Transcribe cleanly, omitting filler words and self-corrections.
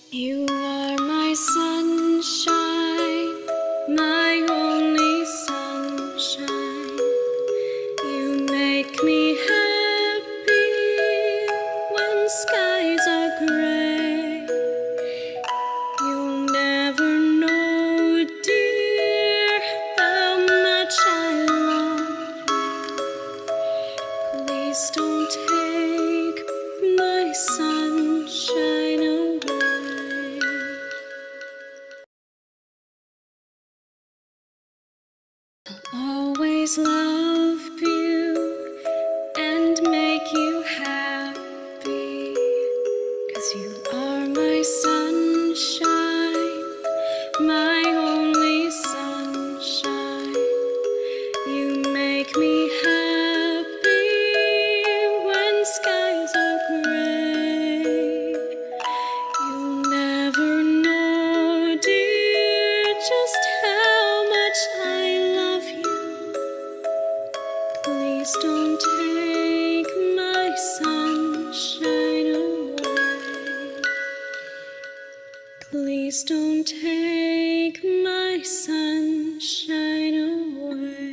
You are my sunshine, my only sunshine. You make me happy when skies are gray. You'll never know, dear, how much I love you. Please don't take my sunshine away. I'll always love you and make you happy, 'cause you are my sunshine, my only sunshine. You make me happy when skies are gray. You'll never know, dear, just how much I love you. Please don't take my sunshine away. Please don't take my sunshine away.